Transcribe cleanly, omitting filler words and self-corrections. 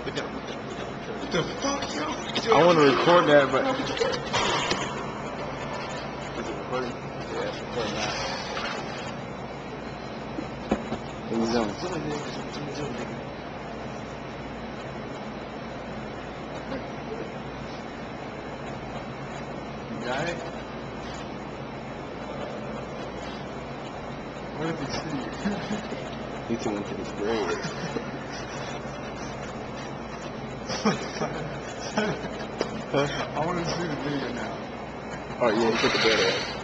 What the fuck, yo? I want to record that, but... No, Is it recording? Yeah, it's recording now. What you doing? You got it? What if he see you? You two went to this grade. I want to see the video now. Oh, yeah, you put the bed out.